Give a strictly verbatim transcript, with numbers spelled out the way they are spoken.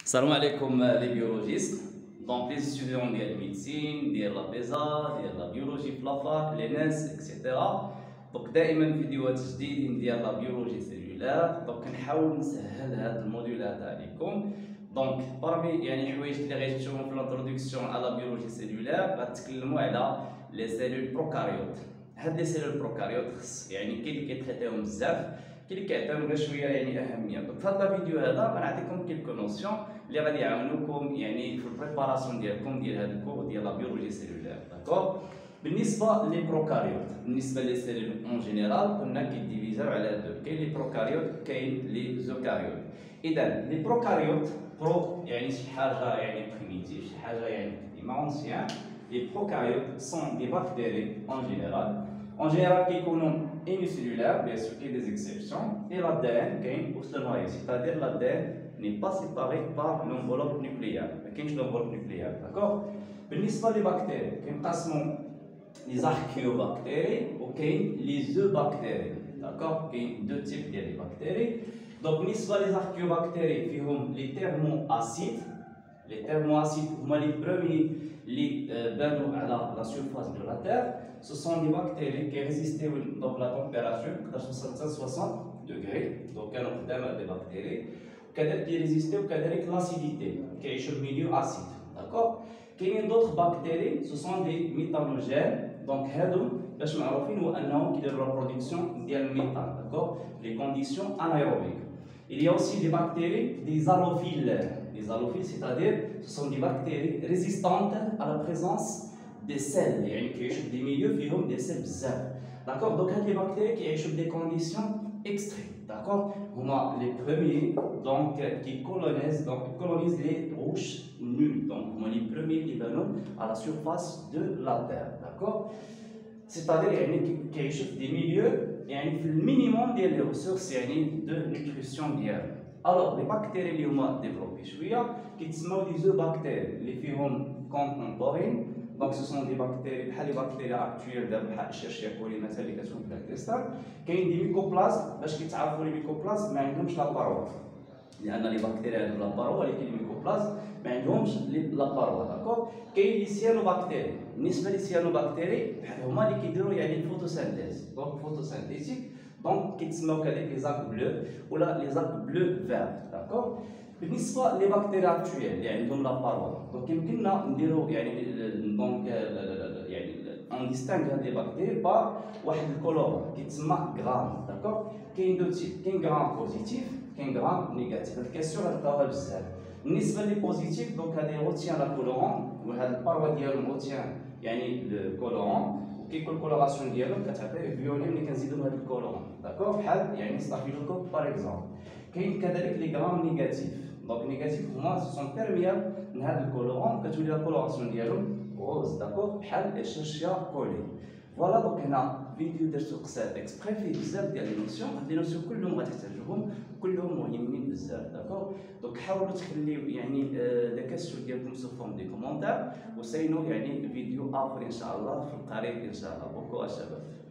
Salam alaikum les biologistes. Donc les étudiants de la médecine, de la B E S A, de la biologie في l'A F A C, l'E N E S, et cetera. Donc دائما فيديوهات جديدين ديال لا بيولوجي سيلولار. دونك كنحاول نسهل هاد الموديولات عليكم. دونك برمي يعني الحوايج اللي غتشوفوا في الانتروداكسيون على لا بيولوجي سيلولار غنتكلموا على لي سيلول بروكاريوت. هاد لي سيلول بروكاريوت خص يعني كاين اللي كيتريتيهم بزاف، كاين اللي كيعطيهم غير شويه يعني اهميه. دونك في هذا الفيديو هذا غنعطيكم كيلكو نوسيون اللي غادي يعاونوكم يعني في البريباراسيون ديالكم ديال هاد الكور ديال لا بيولوجي سيلولار. داكور. بالنسبه لي بروكاريوت، بالنسبه لي سيلول اون جينيرال قلنا كيديفيزاو على دو، كاين لي بروكاريوت كاين لي زوكاريوت. اذا لي بروكاريوت برو يعني شي حاجه يعني بريميتيف، شي حاجه يعني ديما اونسيان. لي بروكاريوت سون دي باكتيري اون جينيرال. En général, qui est unicellulaire, bien sûr qu'il y a des exceptions, et l'A D N qui est noyé, c'est-à-dire l'A D N n'est pas séparé par l'enveloppe nucléaire, mais l'enveloppe nucléaire, d'accord? بالنسبة للبكتيريا كينقسموا les archéobactéries ou les eubactéries, d'accord? Il y a deux types de bactéries. Donc بالنسبة les archéobactéries فيهم les thermoacides. Les thermoacides sont les premiers qui bannent à la surface de la Terre. Ce sont des bactéries qui résistent à la température de soixante degrés. Donc, on a des bactéries qui résistent à l'acidité, qui est au milieu acide. D'accord? Il y a d'autres bactéries, ce sont des méthanogènes. Donc, باش معروفين هو انهم كيديروا la production ديال الميثان. D'accord? Les conditions anaérobiques. Il y a aussi des bactéries, des halophiles. Les halophiles, c'est-à-dire, ce sont des bactéries résistantes à la présence des sels. Il y a des milieux qui ont des sels bizarres. D'accord? Donc, il y a des bactéries qui ont des conditions extrêmes. D'accord? On a les premiers donc, qui colonisent, donc, colonisent les roches nulles. Donc, on a les premiers qui viennent à la surface de la Terre. D'accord? C'est-à-dire qu'il y a des milieux يعني في المينيموم ديال لي ريسورس يعني دو نوتريسيون ديالهم. الوغ لي بكتيري اللي هما ديفلوبي شويه كيتسموا دي زو بكتيري اللي فيهم كونتورين. دونك سو سون دي بكتيري بحال لي بكتيري اكتويل دابا بحال الشيرشيا كولي مثلا اللي كتكون في الانتستان. كاين دي ميكوبلازم باش كيتعرفوا لي ميكوبلازم ما عندهمش لا باروا، لان لي بكتيري عندهم لا باروا ولكن لي ميكوبلازم ما عندهمش لا باروا. داكور. كاين لي سيانوبكتيري. بالنسبه لي سيانوبكتيري هما اللي كيديروا يعني الفوتوسينثيز. دونك فوتوسينثيتيك دونك كيتسموا كذلك لي زاك بلو ولا لي زاك بلو فير. داكور. بالنسبه لي بكتيري اكتويل اللي عندهم لا باروا، دونك يمكننا نديروا يعني دونك يعني اون ديستانغ هاد لي بكتيري بار واحد الكولور كيتسمى غرام. داكور. كاين دو تيب، كاين غرام بوزيتيف كاين غرام نيجاتيف. هاد الكاستيون غتلقاوها بزاف. بالنسبه لي بوزيتيف دونك هادي روتيان لا كولورون وهاد الباروا ديالهم روتيان يعني الكولورون وكيكون الكولوراسيون ديالهم كتعطي فيولي ملي كنزيدو هاد الكولورون. داكور. بحال يعني ستافيلوكوك باغ اكزومبل. كاين كذلك لي غرام نيجاتيف. دونك نيجاتيف هما سون بيرميال من هاد الكولورون كتولي لا كولوراسيون ديالهم غوز. داكور. بحال الشيرشيا كولي. فوالا. دونك هنا فيديو درتو قصير اكسبري فيه بزاف ديال لي نوسيون. هاد لي نوسيون كلهم غتحتاجوهم وكلهم مهمين بزاف. داكور. دونك حاولوا تخليو يعني لي كاستيون ديالكم سو فورم دي كومونتير وسينو يعني فيديو اخر ان شاء الله في القريب ان شاء الله. بوكو الشباب.